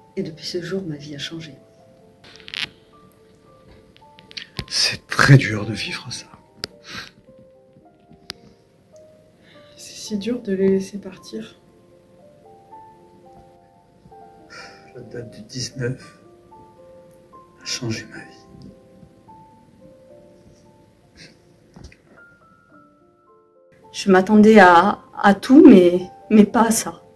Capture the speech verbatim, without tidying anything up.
Et depuis ce jour, ma vie a changé. C'est très dur de vivre ça. C'est si dur de les laisser partir. La date du dix-neuf a changé ma vie. Je m'attendais à, à tout, mais, mais pas à ça.